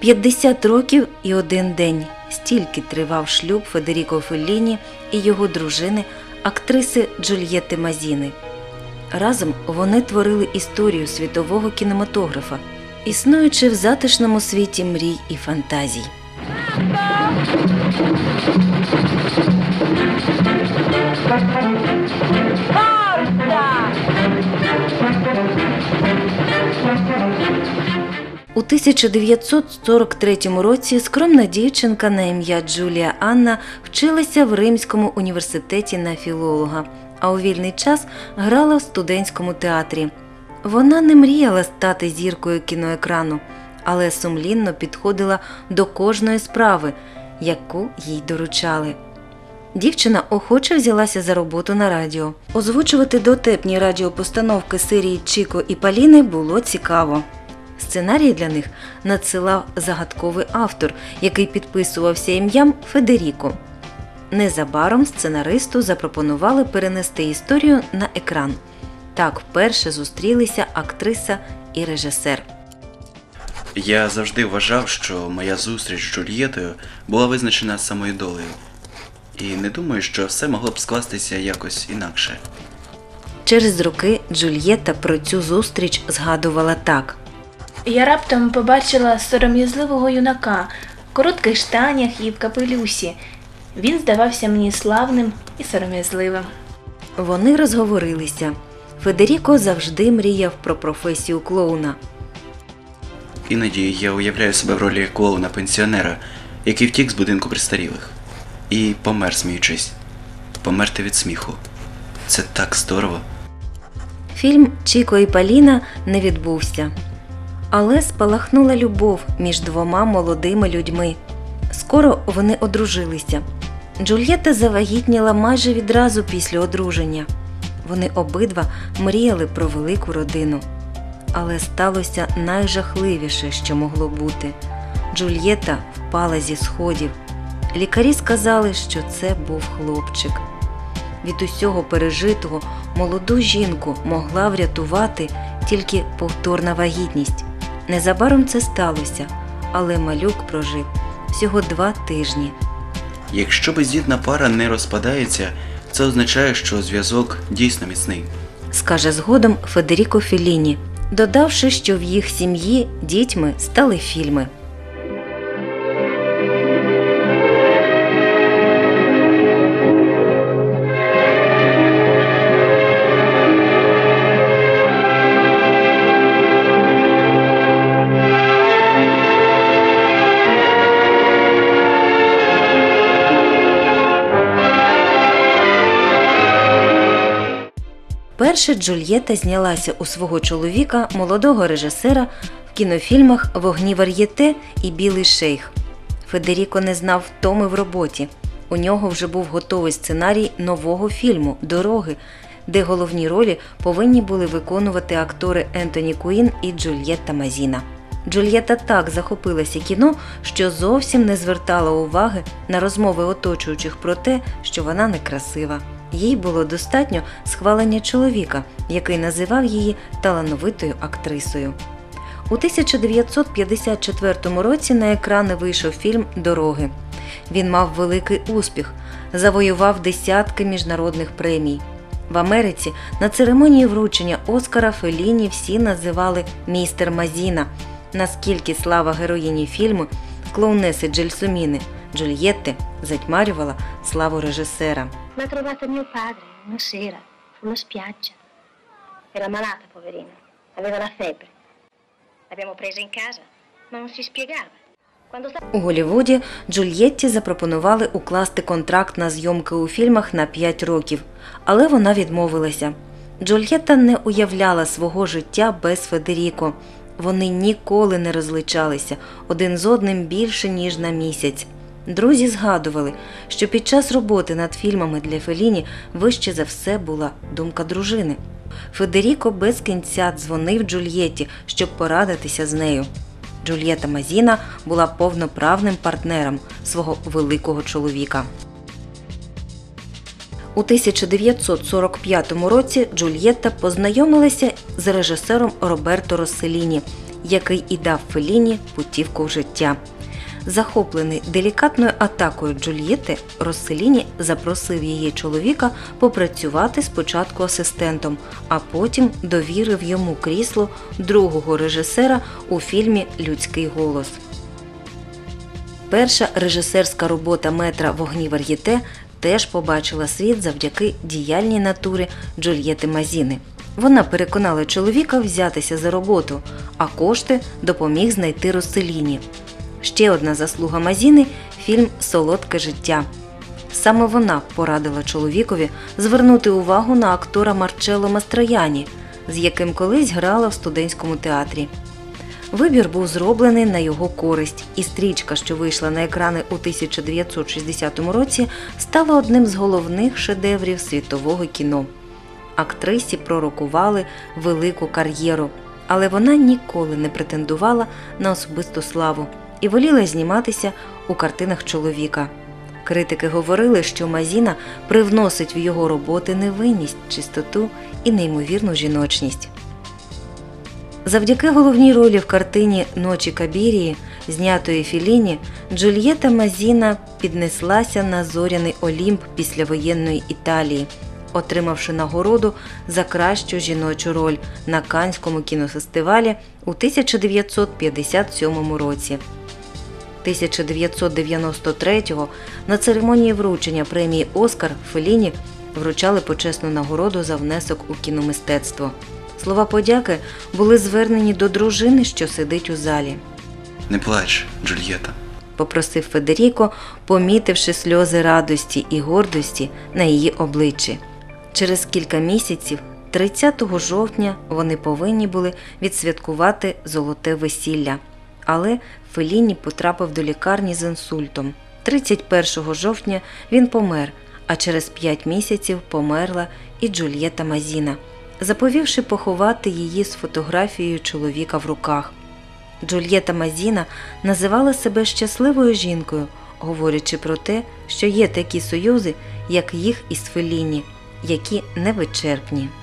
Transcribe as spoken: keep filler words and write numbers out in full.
п'ятдесят років і один день – стільки тривав шлюб Федеріко Фелліні і його дружини, актриси Джульєтти Мазіни. Разом вони творили історію світового кінематографа, існуючи в затишному світі мрій і фантазій. У тисяча дев'ятсот сорок третьому році скромна дівчинка на ім'я Джулія Анна вчилася в Римському університеті на філолога, а у вільний час грала в студентському театрі. Вона не мріяла стати зіркою кіноекрану, але сумлінно підходила до кожної справи, яку їй доручали. Дівчина охоче взялася за роботу на радіо. Озвучувати дотепні радіопостановки серії «Чіко і Паліни» було цікаво. Сценарій для них надсилав загадковий автор, який підписувався ім'ям Федеріко. Незабаром сценаристу запропонували перенести історію на екран. Так вперше зустрілися актриса і режисер. Я завжди вважав, що моя зустріч з Джульєтою була визначена самою долею. І не думаю, що все могло б скластися якось інакше. Через роки Джульєтта про цю зустріч згадувала так. Я раптом побачила сором'язливого юнака в коротких штанях і в капелюсі. Він здавався мені славним і сором'язливим. Вони розговорилися. Федеріко завжди мріяв про професію клоуна. Іноді я уявляю себе в ролі клоуна-пенсіонера, який втік з будинку престарілих. І помер, сміючись. Померти від сміху. Це так здорово. Фільм «Чіко і Паліна» не відбувся. Але спалахнула любов між двома молодими людьми. Скоро вони одружилися. Джульєтта завагітніла майже відразу після одруження. Вони обидва мріяли про велику родину. Але сталося найжахливіше, що могло бути. Джульєтта впала зі сходів. Лікарі сказали, що це був хлопчик. Від усього пережитого молоду жінку могла врятувати тільки повторна вагітність. Незабаром це сталося, але малюк прожив всього два тижні. Якщо бездітна пара не розпадається, це означає, що зв'язок дійсно міцний. Скаже згодом Федеріко Фелліні, додавши, що в їх сім'ї дітьми стали фільми. Перше Джульєтта знялася у свого чоловіка, молодого режисера, в кінофільмах «Вогні Вар'єте» і «Білий шейх». Федеріко не знав втоми в роботі. У нього вже був готовий сценарій нового фільму «Дороги», де головні ролі повинні були виконувати актори Ентоні Куїн і Джульєтта Мазіна. Джульєтта так захопилася кіно, що зовсім не звертала уваги на розмови оточуючих про те, що вона некрасива. Їй було достатньо схвалення чоловіка, який називав її талановитою актрисою. У тисяча дев'ятсот п'ятдесят четвертому році на екрани вийшов фільм «Дороги». Він мав великий успіх, завоював десятки міжнародних премій. В Америці на церемонії вручення Оскара Фелліні всі називали «Містер Мазіна», наскільки слава героїні фільму, клоунеси Джельсоміни, Джульєтти, затьмарювала славу режисера. L'ha trovata mio padre una sera sulla spiaggia. Era malata, poverina. Aveva la febbre. L'abbiamo presa in casa, ma non si spiegava. Quando sta... У Голлівуді Джульєтті запропонували укласти контракт на зйомки у фільмах на п'ять років, але вона відмовилася. Джульєтта не уявляла свого життя без Федеріко. Вони ніколи не розлучалися один з одним більше, ніж на місяць. Друзі згадували, що під час роботи над фільмами для Фелліні вище за все була думка дружини. Федеріко без кінця дзвонив Джульєтті, щоб порадитися з нею. Джульєтта Мазіна була повноправним партнером свого великого чоловіка. У тисяча дев'ятсот сорок п'ятому році Джульєтта познайомилася з режисером Роберто Росселіні який і дав Фелліні путівку в життя. Захоплений делікатною атакою Джульєтти, Росселіні запросив її чоловіка попрацювати спочатку асистентом, а потім довірив йому крісло другого режисера у фільмі «Людський голос». Перша режисерська робота метра «Вогні Вар'єте» теж побачила світ завдяки діяльній натурі Джульєтти Мазіни. Вона переконала чоловіка взятися за роботу, а кошти допоміг знайти Росселіні. Ще одна заслуга Мазіни – фільм «Солодке життя». Саме вона порадила чоловікові звернути увагу на актора Марчелло Мастрояні, з яким колись грала в студентському театрі. Вибір був зроблений на його користь, і стрічка, що вийшла на екрани у тисяча дев'ятсот шістдесятому році, стала одним з головних шедеврів світового кіно. Актрисі пророкували велику кар'єру, але вона ніколи не претендувала на особисту славу і воліла зніматися у картинах чоловіка. Критики говорили, що Мазіна привносить в його роботи невинність, чистоту і неймовірну жіночність. Завдяки головній ролі в картині «Ночі Кабірії», знятої Фелліні, Джульєтта Мазіна піднеслася на зоряний Олімп післявоєнної Італії, отримавши нагороду за кращу жіночу роль на Каннському кінофестивалі у тисяча дев'ятсот п'ятдесят сьомому році. тисяча дев'ятсот дев'яносто третього на церемонії вручення премії «Оскар» Фелліні вручали почесну нагороду за внесок у кіномистецтво. Слова подяки були звернені до дружини, що сидить у залі. Не плач, Джульєта. Попросив Федеріко, помітивши сльози радості і гордості на її обличчі. Через кілька місяців, тридцятого жовтня, вони повинні були відсвяткувати золоте весілля. Але Фелліні потрапив до лікарні з інсультом. тридцять першого жовтня він помер, а через п'ять місяців померла і Джульєтта Мазіна, заповівши поховати її з фотографією чоловіка в руках. Джульєтта Мазіна називала себе щасливою жінкою, говорячи про те, що є такі союзи, як їх із Фелліні, які невичерпні.